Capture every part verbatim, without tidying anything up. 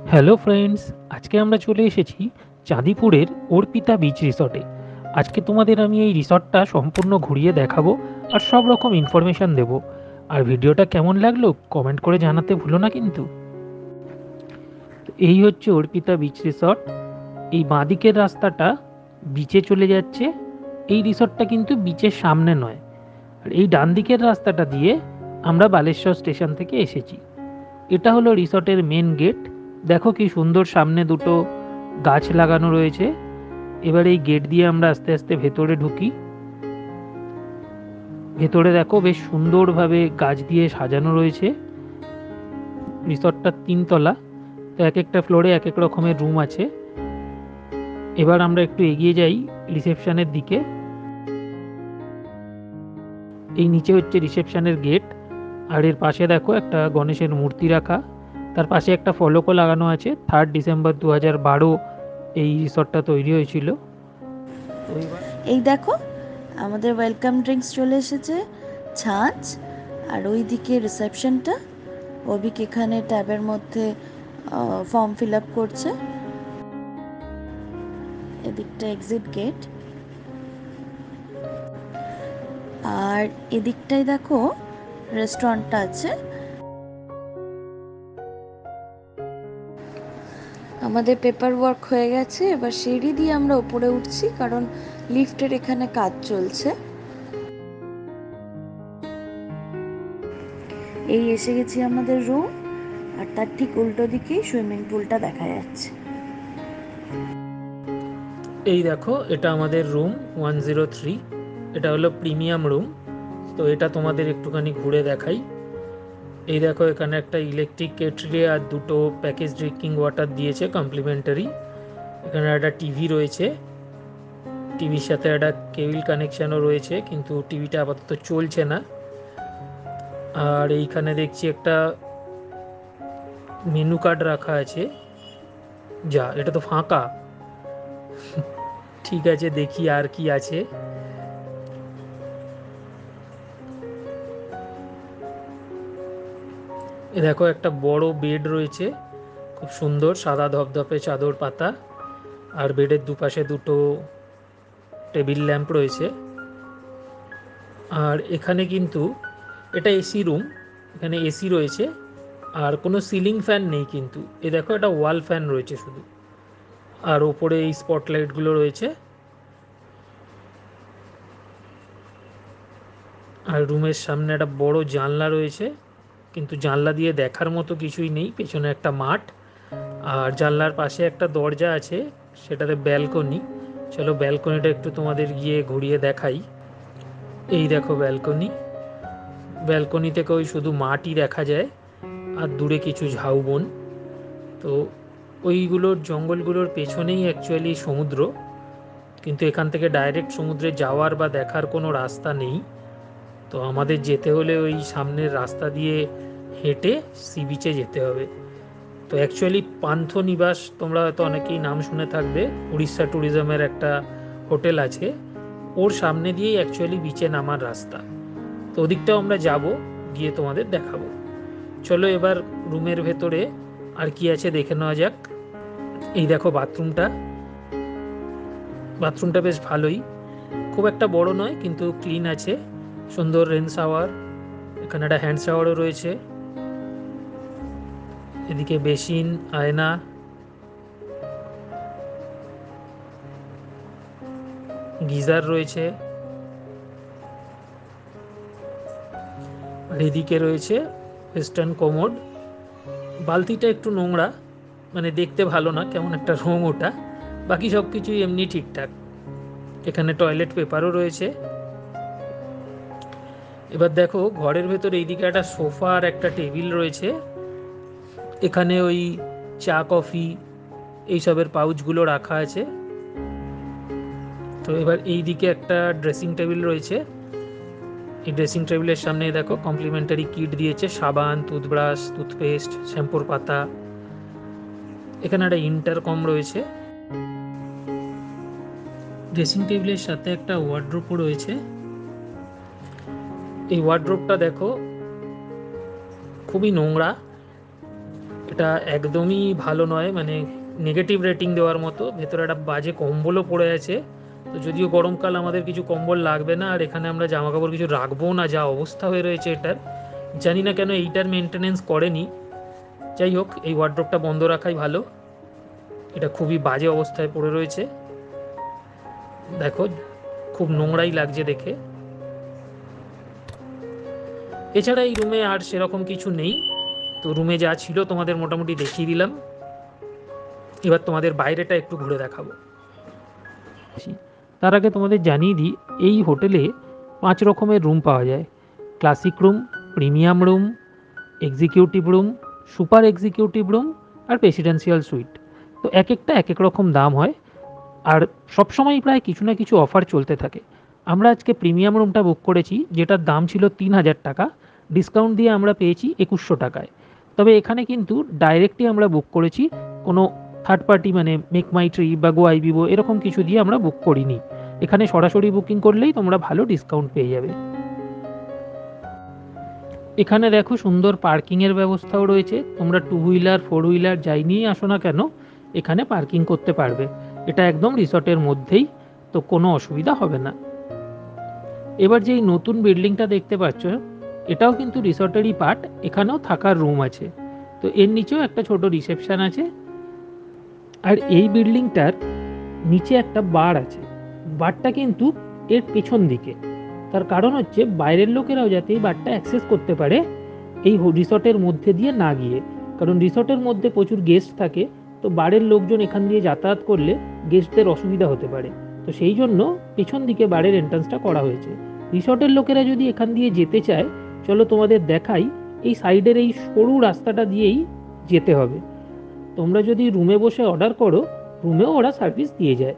Hello friends, আজকে আমরা চলে এসেছি চাঁদিপুরের অর্পিতা বিচ রিসর্টে। আজকে তোমাদের আমি এই রিসর্টটা সম্পূর্ণ ঘুরিয়ে দেখাবো আর সব রকম ইনফরমেশান দেব। আর ভিডিওটা কেমন লাগলো কমেন্ট করে জানাতে ভুলো না কিন্তু। তো এই হচ্ছে অর্পিতা বিচ রিসর্ট। এই বাঁদিকের রাস্তাটা বিচে চলে যাচ্ছে। এই রিসর্টটা কিন্তু বিচের সামনে নয়। আর এই ডান দিকের রাস্তাটা দিয়ে আমরা বালেশ্বর স্টেশন থেকে এসেছি। এটা হলো রিসর্টের মেন গেট। দেখো কি সুন্দর সামনে দুটো গাছ লাগানো রয়েছে। এবার এই গেট দিয়ে আমরা আস্তে আস্তে ভেতরে ঢুকি। ভেতরে দেখো বেশ সুন্দরভাবে গাছ দিয়ে সাজানো রয়েছে। রিসর্টটা তিনতলা, তো এক একটা ফ্লোরে এক এক রকমের রুম আছে। এবার আমরা একটু এগিয়ে যাই রিসেপশনের দিকে। এই নিচে হচ্ছে রিসেপশনের গেট। আর এর পাশে দেখো একটা গণেশের মূর্তি রাখা। তার পাশে একটা ফলকও লাগানো আছে। থার্ড ডিসেম্বর দু হাজার বারো এই রিসর্টটা তৈরি হয়েছিল। এই দেখো আমাদের ওয়েলকাম ড্রিঙ্কস চলে এসেছে, ছাঁচ, আর ওই দিকে রিসেপশনটা। অভিক এখানে ট্যাবের মধ্যে ফর্ম ফিল আপ করছে। এদিকটা এক্সিট গেট, আর এদিকটায় দেখো রেস্টুরেন্টটা আছে। আমাদের পেপার ওয়ার্ক হয়ে গেছে, এবার সিঁড়ি দিয়ে আমরা উপরে উঠছি কারণ লিফটের এখানে কাজ চলছে। এই এসে গেছি আমাদের রুম, আর তার ঠিক উল্টো দিকেই সুইমিং পুলটা দেখা যাচ্ছে। এই দেখো এটা আমাদের রুম ওয়ান জিরো থ্রি। এটা হলো প্রিমিয়াম রুম। তো এটা তোমাদের একটুখানি ঘুরে দেখাই। এই দেখো এখানে একটা ইলেকট্রিক কেটলি আর দুটো প্যাকেজ ড্রিঙ্কিং ওয়াটার দিয়েছে কমপ্লিমেন্টারি। এখানে একটা টিভি রয়েছে, টিভির সাথে একটা কেবল কানেকশানও রয়েছে, কিন্তু টিভিটা আপাতত চলছে না। আর এইখানে দেখছি একটা মেনু কার্ড রাখা আছে। যা, এটা তো ফাঁকা। ঠিক আছে, দেখি আর কি আছে। এ দেখো একটা বড় বেড রয়েছে, খুব সুন্দর সাদা ধপধপে চাদর পাতা। আর বেডের দুপাশে দুটো টেবিল ল্যাম্প রয়েছে। আর এখানে কিন্তু এটা এসি রুম, এখানে এসি রয়েছে। আর কোনো সিলিং ফ্যান নেই কিন্তু। এ দেখো একটা ওয়াল ফ্যান রয়েছে শুধু। আর ওপরে এই স্পটলাইটগুলো রয়েছে। আর রুমের সামনে একটা বড় জানলা রয়েছে, কিন্তু জানলা দিয়ে দেখার মতো কিছুই নেই, পেছনে একটা মাঠ। আর জানলার পাশে একটা দরজা আছে, সেটাতে ব্যালকনি। চলো ব্যালকনিটা একটু তোমাদের গিয়ে ঘুরিয়ে দেখাই। এই দেখো ব্যালকনি। ব্যালকনি থেকে ওই শুধু মাঠই দেখা যায় আর দূরে কিছু ঝাউবন। তো ওইগুলোর জঙ্গলগুলোর পেছনেই অ্যাকচুয়ালি সমুদ্র, কিন্তু এখান থেকে ডাইরেক্ট সমুদ্রে যাওয়ার বা দেখার কোনো রাস্তা নেই। তো আমাদের যেতে হলে ওই সামনের রাস্তা দিয়ে হেঁটে সি বিচে যেতে হবে। তো অ্যাকচুয়ালি পান্থনিবাস তোমরা হয়তো অনেকেই নাম শুনে থাকবে, উড়িষ্যা ট্যুরিজমের একটা হোটেল আছে, ওর সামনে দিয়েই অ্যাকচুয়ালি বিচে নামার রাস্তা। তো ওদিকটাও আমরা যাব, গিয়ে তোমাদের দেখাবো। চলো এবার রুমের ভেতরে আর কি আছে দেখে নেওয়া যাক। এই দেখো বাথরুমটা। বাথরুমটা বেশ ভালোই, খুব একটা বড় নয় কিন্তু ক্লিন আছে। সুন্দর রেন শাওয়ার, এখানে একটা হ্যান্ড শাওয়ারও রয়েছে। এদিকে বেসিন, আয়না, গিজার রয়েছে। আর এদিকে রয়েছে ওয়েস্টার্ন কোমোড। বালতিটা একটু নোংরা, মানে দেখতে ভালো না, কেমন একটা রং ওটা। বাকি সব কিছুই এমনি ঠিকঠাক। এখানে টয়লেট পেপারও রয়েছে। এবার দেখো ঘরের ভেতরে এইদিকে একটা সোফা আর একটা টেবিল রয়েছে। এখানে ওই চা কফি এইসবের পাউচগুলো রাখা আছে। তো এবার এই দিকে একটা ড্রেসিং টেবিল রয়েছে। এই ড্রেসিং টেবিলের সামনে দেখো কমপ্লিমেন্টারি কিট দিয়েছে, সাবান, টুথব্রাশ, টুথপেস্ট, শ্যাম্পুর পাতা। এখানে একটা ইন্টারকম রয়েছে। ড্রেসিং টেবিলের সাথে একটা ওয়ার্ড্রোপও রয়েছে। এই ওয়ার্ড্রোপটা দেখো খুবই নোংরা, এটা একদমই ভালো নয়, মানে নেগেটিভ রেটিং দেওয়ার মতো। ভেতরে একটা বাজে কম্বলও পড়ে আছে। তো যদিও গরমকাল আমাদের কিছু কম্বল লাগবে না, আর এখানে আমরা জামা কাপড় কিছু রাখবো না, যা অবস্থা হয়ে রয়েছে এটার। জানি না কেন এইটার মেনটেনেন্স করেনি। যাই হোক, এই ওয়ার্ড্রপটা বন্ধ রাখাই ভালো। এটা খুবই বাজে অবস্থায় পড়ে রয়েছে, দেখো খুব নোংরাই লাগছে দেখে। এছাড়া এই রুমে আর সেরকম কিছু নেই। তো রুমে যা ছিল তোমাদের মোটামুটি দেখিয়ে দিলাম। এবার তোমাদের বাইরেটা একটু ঘুরে দেখাবো। তার আগে তোমাদের জানিয়ে দিই, এই হোটেলে পাঁচ রকমের রুম পাওয়া যায়। Classic room, premium room, executive room, super executive room আর প্রেসিডেন্সিয়াল সুইট। তো এক একটা এক এক রকম দাম হয়, আর সবসময় প্রায় কিছু না কিছু অফার চলতে থাকে। আমরা আজকে প্রিমিয়াম রুমটা বুক করেছি, যেটার দাম ছিল তিন হাজার টাকা, ডিসকাউন্ট দিয়ে আমরা পেয়েছি একুশশো টাকায়। তবে এখানে কিন্তু ডাইরেক্টলি আমরা বুক করেছি, কোনো থার্ড পার্টি মানে মেক মাই ট্রিপ বা গো আই বিবো এরকম কিছু দিয়ে আমরা বুক করিনি। এখানে সরাসরি বুকিং করলেই তোমরা ভালো ডিসকাউন্ট পেয়ে যাবে। এখানে দেখো সুন্দর পার্কিংয়ের ব্যবস্থাও রয়েছে। তোমরা টু হুইলার ফোর হুইলার যাই নিয়েই আসো না কেন, এখানে পার্কিং করতে পারবে। এটা একদম রিসর্টের মধ্যেই, তো কোনো অসুবিধা হবে না। এবার যেই নতুন বিল্ডিংটা দেখতে পাচ্ছ, এটাও কিন্তু রিসর্টেরই পার্ট। এখানেও থাকার রুম আছে, তো এর নিচেও একটা ছোট রিসেপশন আছে। আর এই বিল্ডিংটার নিচে একটা বার আছে। বারটা কিন্তু এর পেছন দিকে, তার কারণ হচ্ছে বাইরের লোকেরাও যাতে এই বারটা অ্যাক্সেস করতে পারে এই রিসর্টের মধ্যে দিয়ে না গিয়ে। কারণ রিসর্টের মধ্যে প্রচুর গেস্ট থাকে, তো বারের লোকজন এখান দিয়ে যাতায়াত করলে গেস্টদের অসুবিধা হতে পারে। তো সেই জন্য পেছন দিকে বারের এন্ট্রান্সটা করা হয়েছে। রিসর্টের লোকেরা যদি এখান দিয়ে যেতে চায়, চলো তোমাদের দেখাই। এই সাইডের এই সরু রাস্তাটা দিয়েই যেতে হবে। তোমরা যদি রুমে বসে অর্ডার করো, রুমেও ওরা সার্ভিস দিয়ে যায়।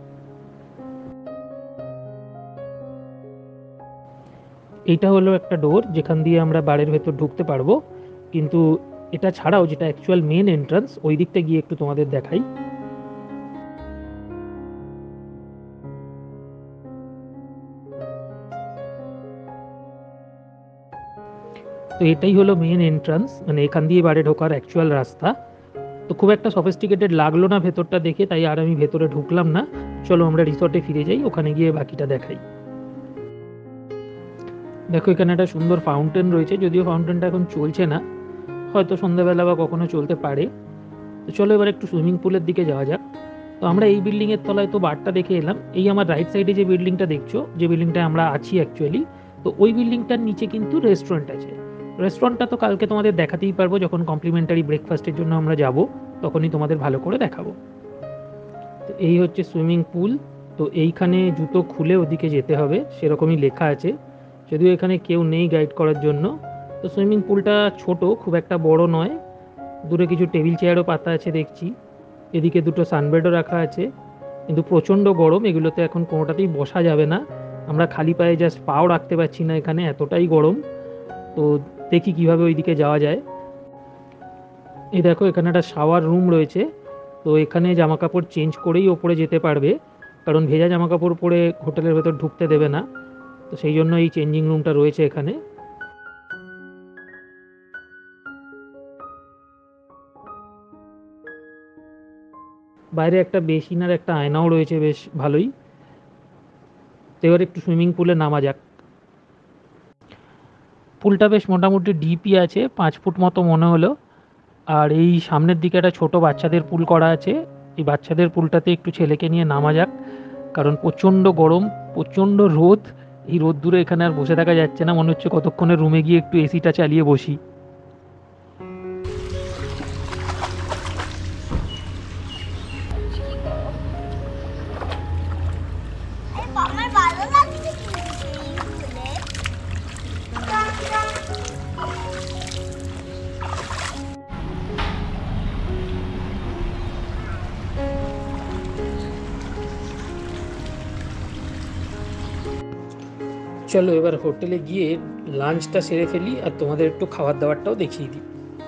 এইটা হলো একটা ডোর, যেখান দিয়ে আমরা বাড়ির ভেতর ঢুকতে পারবো। কিন্তু এটা ছাড়াও যেটা অ্যাকচুয়াল মেন এন্ট্রান্স, ওই দিকটা গিয়ে একটু তোমাদের দেখাই। তো এটাই হলো মেন এন্ট্রান্স, মানে এখান দিয়ে বাড়ি ঢোকার অ্যাকচুয়াল রাস্তা। তো খুব একটা সফিস্টিকেটেড লাগলো না ভেতরটা দেখে, তাই আর আমি ভেতরে ঢুকলাম না। চলো আমরা রিসর্টে ফিরে যাই, ওখানে গিয়ে বাকিটা দেখাই। দেখো এখানে একটা সুন্দর ফাউন্টেন রয়েছে, যদিও ফাউন্টেনটা এখন চলছে না, হয়তো সন্ধ্যাবেলা বা কখনো চলতে পারে। তো চলো এবার একটু সুইমিং পুলের দিকে যাওয়া যাক। তো আমরা এই বিল্ডিংয়ের তলায় তো বারটা দেখে এলাম। এই আমার রাইট সাইডে যে বিল্ডিংটা দেখছো, যে বিল্ডিংটায় আমরা আছি অ্যাকচুয়ালি, তো ওই বিল্ডিংটার নিচে কিন্তু রেস্টুরেন্ট আছে। রেস্টুরেন্টটা তো কালকে তোমাদের দেখাতেই পারবো, যখন কমপ্লিমেন্টারি ব্রেকফাস্টের জন্য আমরা যাব, তখনই তোমাদের ভালো করে দেখাবো। তো এই হচ্ছে সুইমিং পুল। তো এইখানে জুতো খুলে ওদিকে যেতে হবে, সেরকমই লেখা আছে, যদিও এখানে কেউ নেই গাইড করার জন্য। তো সুইমিং পুলটা ছোট, খুব একটা বড় নয়। দূরে কিছু টেবিল চেয়ারও পাতা আছে দেখছি। এদিকে দুটো সানবেডও রাখা আছে, কিন্তু প্রচণ্ড গরম, এগুলোতে এখন কোনোটাতেই বসা যাবে না। আমরা খালি পায়ে জাস্ট পাও রাখতে পারছি না, এখানে এতটাই গরম। তো দেখি কিভাবে ওইদিকে যাওয়া যায়। এই দেখো এখানে একটা শাওয়ার রুম রয়েছে, তো এখানে জামা কাপড় চেঞ্জ করেই ওপরে যেতে পারবে, কারণ ভেজা জামা কাপড় পরে হোটেলের ভেতর ঢুকতে দেবে না। তো সেই জন্য এই চেঞ্জিং রুমটা রয়েছে এখানে। বাইরে একটা বেসিন আর একটা আয়নাও রয়েছে, বেশ ভালোই। তো এবার একটু সুইমিং পুলে নামা যাক। পুলটা বেশ মোটামুটি ডিপই আছে, পাঁচ ফুট মতো মনে হলো। আর এই সামনের দিকে একটা ছোট বাচ্চাদের পুল করা আছে। এই বাচ্চাদের পুলটাতে একটু ছেলেকে নিয়ে নামা যাক, কারণ প্রচণ্ড গরম, প্রচণ্ড রোদ। এই রোদ্দুরে এখানে আর বসে থাকা যাচ্ছে না, মনে হচ্ছে কতক্ষণে রুমে গিয়ে একটু এসিটা চালিয়ে বসি। চলো এবার হোটেলে গিয়ে লাঞ্চটা সেরে ফেলি, আর তোমাদের একটু খাবার দাবারটাও দেখিয়ে দিই।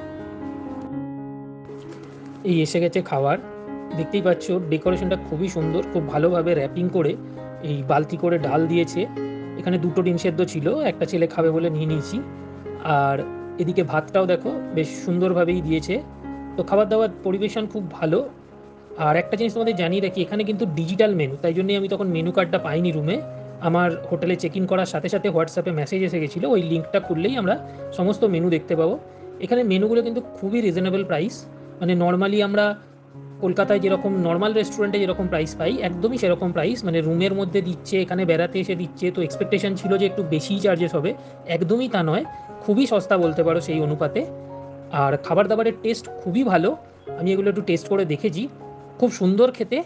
এই এসে গেছে খাবার, দেখতেই পাচ্ছ ডেকোরেশনটা খুবই সুন্দর, খুব ভালোভাবে র্যাপিং করে এই বালতি করে ডাল দিয়েছে। এখানে দুটো ডিম সেদ্ধ ছিল, একটা ছেলে খাবে বলে নিয়ে নিয়েছি। আর এদিকে ভাতটাও দেখো বেশ সুন্দরভাবেই দিয়েছে। তো খাবার দাবার পরিবেশন খুব ভালো। আর একটা জিনিস তোমাদের জানিয়ে রাখি, এখানে কিন্তু ডিজিটাল মেনু, তাই জন্যই আমি তখন মেনু কার্ডটা পাইনি রুমে। আমার হোটেলে চেক ইন করার সাথে সাথে হোয়াটসঅ্যাপে মেসেজ এসে গেছিলো, ওই লিঙ্কটা খুললেই আমরা সমস্ত মেনু দেখতে পাবো। এখানে মেনুগুলো কিন্তু খুবই রিজনেবল প্রাইস, মানে নর্মালি আমরা কলকাতায় যেরকম নর্মাল রেস্টুরেন্টে যেরকম প্রাইস পাই একদমই সেরকম প্রাইস, মানে রুমের মধ্যে দিচ্ছে, এখানে বেড়াতে এসে দিচ্ছে। তো এক্সপেকটেশন ছিল যে একটু বেশিই চার্জেস হবে, একদমই তা নয়, খুবই সস্তা বলতে পারো সেই অনুপাতে। আর খাবার দাবারের টেস্ট খুবই ভালো, আমি এগুলো একটু টেস্ট করে দেখেছি, খুব সুন্দর খেতে।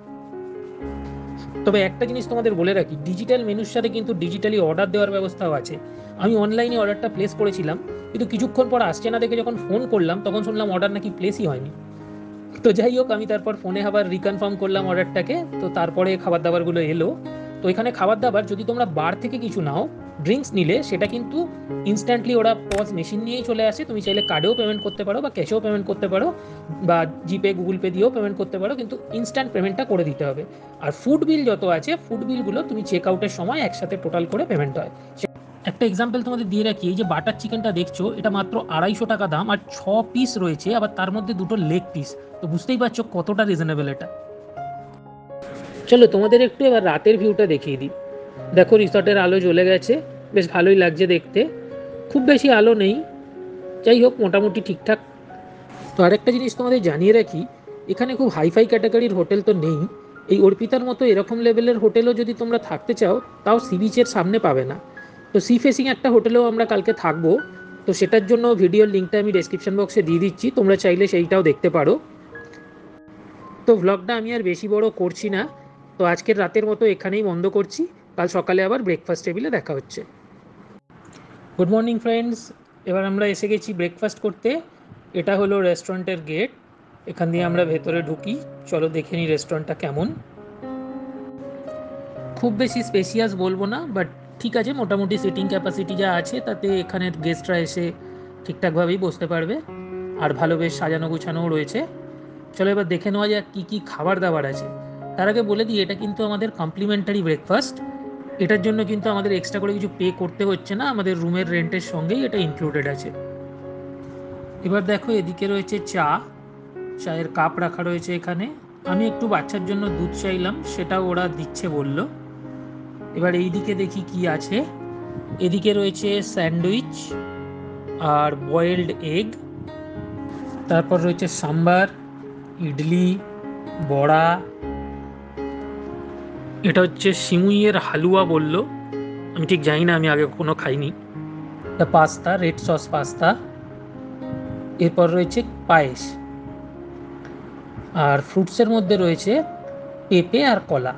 তবে একটা জিনিস তোমাদের বলে রাখি, ডিজিটাল মেনুর সাথে কিন্তু ডিজিটালি অর্ডার দেওয়ার ব্যবস্থাও আছে। আমি অনলাইনে অর্ডারটা প্লেস করেছিলাম, কিন্তু কিছুক্ষণ পর আসছে না দেখে যখন ফোন করলাম তখন শুনলাম অর্ডার নাকি প্লেসই হয়নি। তো যাই হোক, আমি তারপর ফোনে আবার রিকনফার্ম করলাম অর্ডারটাকে, তো তারপরে খাবার দাবারগুলো এলো। তো এখানে খাবার দাবার যদি তোমরা বার থেকে কিছু নাও, ড্রিঙ্কস নিলে, সেটা কিন্তু ইনস্ট্যান্টলি ওরা পজ মেশিন নিয়েই চলে আসে। তুমি চাইলে কার্ডেও পেমেন্ট করতে পারো বা ক্যাশেও পেমেন্ট করতে পারো বা জিপে গুগল পে দিয়েও পেমেন্ট করতে পারো, কিন্তু ইনস্ট্যান্ট পেমেন্টটা করে দিতে হবে। আর ফুড বিল যত আছে, ফুড বিলগুলো তুমি চেক আউটের সময় একসাথে টোটাল করে পেমেন্ট হয়। একটা এক্সাম্পল তোমাদের দিয়ে রাখি, এই যে বাটার চিকেনটা দেখছো, এটা মাত্র আড়াইশো টাকা দাম, আর ছ পিস রয়েছে, আবার তার মধ্যে দুটো লেগ পিস। তো বুঝতেই পারছো কতটা রিজনেবল এটা। চলো তোমাদের একটু এবার রাতের ভিউটা দেখিয়ে দিই। দেখো রিসর্টের আলো জ্বলে গেছে, বেশ ভালোই লাগছে দেখতে, খুব বেশি আলো নেই, যাই হোক মোটামুটি ঠিকঠাক। তো আরেকটা জিনিস তোমাদের জানিয়ে রাখি, এখানে খুব হাইফাই ক্যাটাগরির হোটেল তো নেই। এই অর্পিতার মতো এরকম লেভেলের হোটেলও যদি তোমরা থাকতে চাও, তাও সি বিচের সামনে পাবে না। তো সি ফেসিং একটা হোটেলেও আমরা কালকে থাকবো, তো সেটার জন্য ভিডিওর লিঙ্কটা আমি ডেসক্রিপশন বক্সে দিয়ে দিচ্ছি, তোমরা চাইলে সেইটাও দেখতে পারো। তো ভ্লগটা আমি আর বেশি বড় করছি না, তো আজকের রাতের মতো এখানেই বন্ধ করছি। কাল সকালে আবার ব্রেকফাস্ট টেবিলে দেখা হচ্ছে। গুড মর্নিং ফ্রেন্ডস, এবার আমরা এসে গেছি ব্রেকফাস্ট করতে। এটা হলো রেস্টুরেন্টের গেট, এখান দিয়ে আমরা ভেতরে ঢুকি। চলো দেখে নিই রেস্টুরেন্টটা কেমন। খুব বেশি স্পেসিয়াস বলবো না, বাট ঠিক আছে, মোটামুটি সিটিং ক্যাপাসিটি যা আছে তাতে এখানে গেস্টরা এসে ঠিকঠাকভাবেই বসতে পারবে, আর ভালো বেশ সাজানো গুছানোও রয়েছে। চলো এবার দেখে নেওয়া যাক কী কী খাবার দাবার আছে। তার আগে বলে দিই, এটা কিন্তু আমাদের কমপ্লিমেন্টারি ব্রেকফাস্ট, এটার জন্য কিন্তু আমাদের এক্সট্রা করে কিছু পে করতে হচ্ছে না, আমাদের রুমের রেন্টের সঙ্গেই এটা ইনক্লুডেড আছে। এবার দেখো এদিকে রয়েছে চা, চায়ের কাপ রাখা রয়েছে এখানে। আমি একটু বাচ্চার জন্য দুধ চাইলাম, সেটাও ওরা দিচ্ছে বললো। এবার এই দিকে দেখি কি আছে। এদিকে রয়েছে স্যান্ডউইচ আর বয়েলড এগ, তারপর রয়েছে সাম্বার, ইডলি, বড়া, এটা হচ্ছে সিমুইয়ের হালুয়া বলল, আমি ঠিক জানি না, আমি আগে কখনো খাইনি। এটা পাস্তা, রেড সস পাস্তা। এরপর রয়েছে পায়েস, আর ফ্রুটসের মধ্যে রয়েছে পেঁপে আর কলা।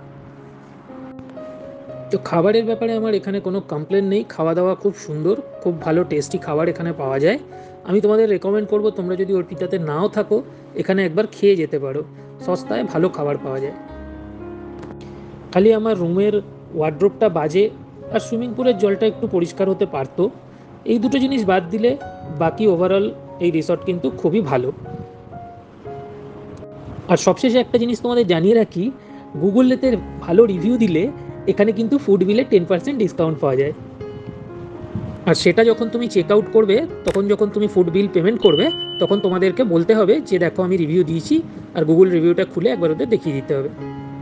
তো খাবারের ব্যাপারে আমার এখানে কোনো কমপ্লেন নেই, খাওয়া দাওয়া খুব সুন্দর, খুব ভালো টেস্টি খাবার এখানে পাওয়া যায়। আমি তোমাদের রেকমেন্ড করব, তোমরা যদি অর্পিতাতে নাও থাকো, এখানে একবার খেয়ে যেতে পারো, সস্তায় ভালো খাবার পাওয়া যায়। খালি আমার রুমের ওয়ার্ড্রোবটা বাজে, আর সুইমিং পুলের জলটা একটু পরিষ্কার হতে পারতো, এই দুটো জিনিস বাদ দিলে বাকি ওভারঅল এই রিসর্ট কিন্তু খুবই ভালো। আর সবশেষে একটা জিনিস তোমাদের জানিয়ে রাখি, গুগলেতে ভালো রিভিউ দিলে এখানে কিন্তু ফুড বিলে টেন পার্সেন্ট ডিসকাউন্ট পাওয়া যায়। আর সেটা যখন তুমি চেক আউট করবে, তখন যখন তুমি ফুড বিল পেমেন্ট করবে, তখন তোমাদেরকে বলতে হবে যে দেখো আমি রিভিউ দিয়েছি, আর গুগল রিভিউটা খুলে একবার ওদের দেখিয়ে দিতে হবে।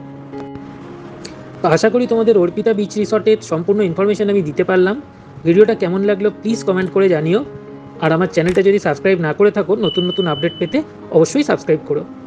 তো আশা করি তোমাদের অর্পিতা বিচ রিসর্টের সম্পূর্ণ ইনফরমেশান আমি দিতে পারলাম। ভিডিওটা কেমন লাগলো প্লিজ কমেন্ট করে জানিও, আর আমার চ্যানেলটা যদি সাবস্ক্রাইব না করে থাকো, নতুন নতুন আপডেট পেতে অবশ্যই সাবস্ক্রাইব করো।